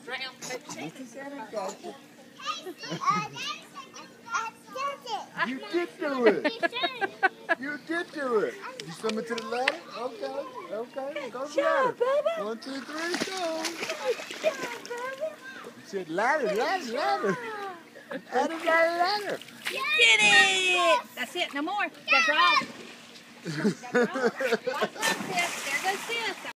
You did do it. You did do it. You swim into the ladder? Okay. Okay. Go to the ladder. 1, 2, 3, go. You said ladder, ladder, ladder. Ladder, ladder, ladder. You did it! That's it. No more. That's all. There goes this.